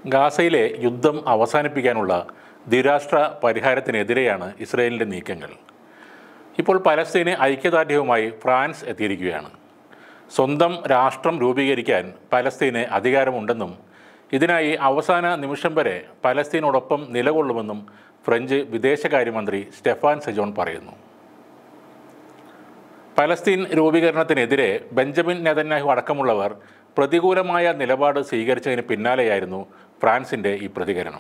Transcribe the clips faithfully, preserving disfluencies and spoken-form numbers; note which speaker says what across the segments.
Speaker 1: ഗാസയിലെ യുദ്ധം അവസാനിപ്പിക്കാനുള്ള ദ്വിരാഷ്ട്ര പരിഹാരത്തിനെതിരെയാണ് ഇസ്രയേലിൻ്റെ നീക്കങ്ങൾ. ഇപ്പോൾ പലസ്തീന് ഐക്യദാർഢ്യവുമായി ഫ്രാൻസ് എത്തിയിരിക്കുകയാണ്. സ്വന്തം രാഷ്ട്രം രൂപീകരിക്കാൻ പലസ്തീന് അധികാരമുണ്ടെന്നും ഇതിനായി അവസാന നിമിഷം വരെ പലസ്തീനോടൊപ്പം നിലകൊള്ളുമെന്നും ഫ്രഞ്ച് വിദേശകാര്യമന്ത്രി സ്റ്റെഫാൻ സെജോൺ പറയുന്നു. പലസ്തീൻ രൂപീകരണത്തിനെതിരെ ബെഞ്ചമിൻ നെതന്യാഹു അടക്കമുള്ളവർ പ്രതികൂലമായ നിലപാട് സ്വീകരിച്ചതിന് പിന്നാലെയായിരുന്നു ഫ്രാൻസിൻ്റെ ഈ പ്രതികരണം.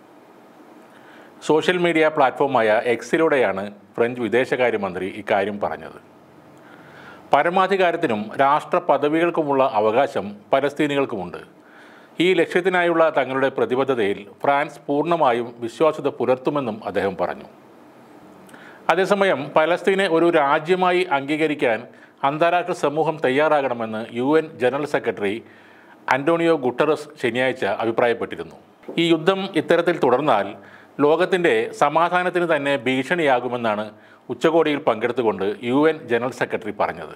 Speaker 1: സോഷ്യൽ മീഡിയ പ്ലാറ്റ്ഫോമായ എക്സിലൂടെയാണ് ഫ്രഞ്ച് വിദേശകാര്യമന്ത്രി ഇക്കാര്യം പറഞ്ഞത്. പരമാധികാരത്തിനും രാഷ്ട്ര പദവികൾക്കുമുള്ള അവകാശം പലസ്തീനികൾക്കുമുണ്ട്. ഈ ലക്ഷ്യത്തിനായുള്ള തങ്ങളുടെ പ്രതിബദ്ധതയിൽ ഫ്രാൻസ് പൂർണ്ണമായും വിശ്വാസ്യത പുലർത്തുമെന്നും അദ്ദേഹം പറഞ്ഞു. അതേസമയം പലസ്തീനെ ഒരു രാജ്യമായി അംഗീകരിക്കാൻ അന്താരാഷ്ട്ര സമൂഹം തയ്യാറാകണമെന്ന് U N general secretary Antonio Guterres ശനിയാഴ്ച അഭിപ്രായപ്പെട്ടിരുന്നു. ഈ യുദ്ധം ഇത്തരത്തിൽ തുടർന്നാൽ ലോകത്തിൻ്റെ സമാധാനത്തിന് തന്നെ ഭീഷണിയാകുമെന്നാണ് ഉച്ചകോടിയിൽ പങ്കെടുത്തുകൊണ്ട് യു എൻ ജനറൽ സെക്രട്ടറി പറഞ്ഞത്.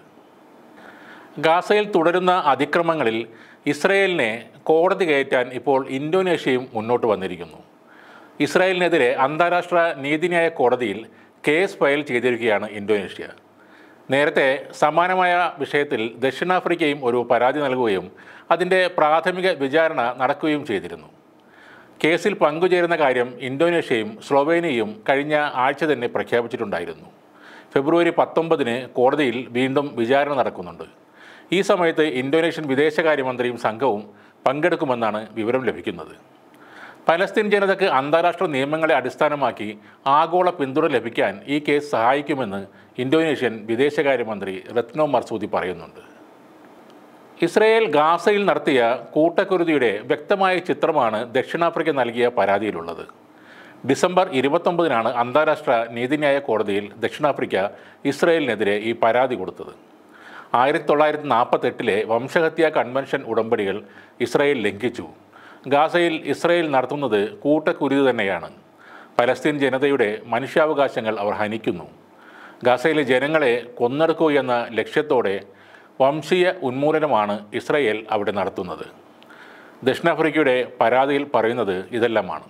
Speaker 1: ഗാസയിൽ തുടരുന്ന അതിക്രമങ്ങളിൽ ഇസ്രയേലിനെ കോടതി കയറ്റാൻ ഇപ്പോൾ ഇന്തോനേഷ്യയും മുന്നോട്ട് വന്നിരിക്കുന്നു. ഇസ്രായേലിനെതിരെ അന്താരാഷ്ട്ര നീതിന്യായ കോടതിയിൽ കേസ് ഫയൽ ചെയ്തിരിക്കുകയാണ് ഇന്തോനേഷ്യ. നേരത്തെ സമാനമായ വിഷയത്തിൽ ദക്ഷിണാഫ്രിക്കയും ഒരു പരാതി നൽകുകയും അതിൻ്റെ പ്രാഥമിക വിചാരണ നടക്കുകയും ചെയ്തിരുന്നു. കേസിൽ പങ്കുചേരുന്ന കാര്യം ഇന്തോനേഷ്യയും സ്ലൊവേനിയയും കഴിഞ്ഞ ആഴ്ച തന്നെ പ്രഖ്യാപിച്ചിട്ടുണ്ടായിരുന്നു. ഫെബ്രുവരി പത്തൊമ്പതിന് കോടതിയിൽ വീണ്ടും വിചാരണ നടക്കുന്നുണ്ട്. ഈ സമയത്ത് ഇന്തോനേഷ്യൻ വിദേശകാര്യമന്ത്രിയും സംഘവും പങ്കെടുക്കുമെന്നാണ് വിവരം ലഭിക്കുന്നത്. പലസ്തീൻ ജനതയ്ക്ക് അന്താരാഷ്ട്ര നിയമങ്ങളെ അടിസ്ഥാനമാക്കി ആഗോള പിന്തുണ ലഭിക്കാൻ ഈ കേസ് സഹായിക്കുമെന്ന് ഇന്തോനേഷ്യൻ വിദേശകാര്യമന്ത്രി റത്നോ മർസൂദി പറയുന്നുണ്ട്. ഇസ്രയേൽ ഗാസയിൽ നടത്തിയ കൂട്ടക്കുരുതിയുടെ വ്യക്തമായ ചിത്രമാണ് ദക്ഷിണാഫ്രിക്ക നൽകിയ പരാതിയിലുള്ളത്. ഡിസംബർ ഇരുപത്തൊമ്പതിനാണ് അന്താരാഷ്ട്ര നീതിന്യായ കോടതിയിൽ ദക്ഷിണാഫ്രിക്ക ഇസ്രയേലിനെതിരെ ഈ പരാതി കൊടുത്തത്. ആയിരത്തി തൊള്ളായിരത്തി നാൽപ്പത്തെട്ടിലെ വംശഹത്യാ കൺവെൻഷൻ ഉടമ്പടികൾ ഇസ്രയേൽ ലംഘിച്ചു. ഗാസയിൽ ഇസ്രയേൽ നടത്തുന്നത് കൂട്ടക്കുരുതി തന്നെയാണ്. പലസ്തീൻ ജനതയുടെ മനുഷ്യാവകാശങ്ങൾ അവർ ഹനിക്കുന്നു. ഗാസയിലെ ജനങ്ങളെ കൊന്നൊടുക്കുക എന്ന ലക്ഷ്യത്തോടെ വംശീയ ഉന്മൂലനമാണ് ഇസ്രയേൽ അവിടെ നടത്തുന്നത്. ദക്ഷിണാഫ്രിക്കയുടെ പരാതിയിൽ പറയുന്നത് ഇതെല്ലാമാണ്.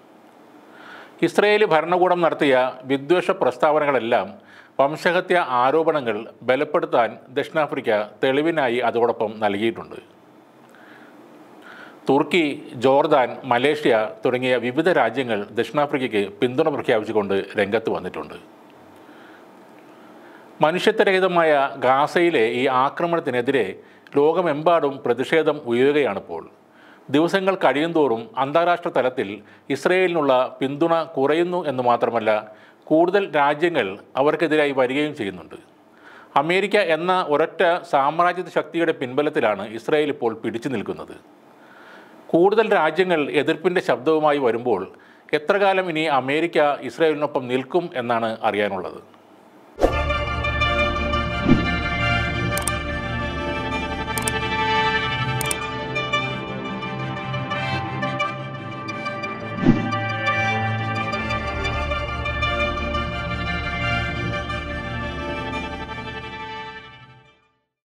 Speaker 1: ഇസ്രയേൽ ഭരണകൂടം നടത്തിയ വിദ്വേഷ പ്രസ്താവനകളെല്ലാം വംശഹത്യ ആരോപണങ്ങൾ ബലപ്പെടുത്താൻ ദക്ഷിണാഫ്രിക്ക തെളിവിനായി അതോടൊപ്പം നൽകിയിട്ടുണ്ട്. തുർക്കി, ജോർദാൻ, മലേഷ്യ തുടങ്ങിയ വിവിധ രാജ്യങ്ങൾ ദക്ഷിണാഫ്രിക്കയ്ക്ക് പിന്തുണ പ്രഖ്യാപിച്ചുകൊണ്ട് രംഗത്ത് വന്നിട്ടുണ്ട്. മനുഷ്യത്വരഹിതമായ ഗാസയിലെ ഈ ആക്രമണത്തിനെതിരെ ലോകമെമ്പാടും പ്രതിഷേധം ഉയരുകയാണിപ്പോൾ. ദിവസങ്ങൾ കഴിയുന്തോറും അന്താരാഷ്ട്ര തലത്തിൽ ഇസ്രയേലിനുള്ള പിന്തുണ കുറയുന്നു എന്ന് മാത്രമല്ല, കൂടുതൽ രാജ്യങ്ങൾ അവർക്കെതിരായി വരികയും ചെയ്യുന്നുണ്ട്. അമേരിക്ക എന്ന ഒരൊറ്റ സാമ്രാജ്യത്വ ശക്തിയുടെ പിൻബലത്തിലാണ് ഇസ്രയേൽ ഇപ്പോൾ പിടിച്ചു നിൽക്കുന്നത്. കൂടുതൽ രാജ്യങ്ങൾ എതിർപ്പിൻ്റെ ശബ്ദവുമായി വരുമ്പോൾ എത്ര കാലം ഇനി അമേരിക്ക ഇസ്രയേലിനൊപ്പം നിൽക്കും എന്നാണ് അറിയാനുള്ളത്.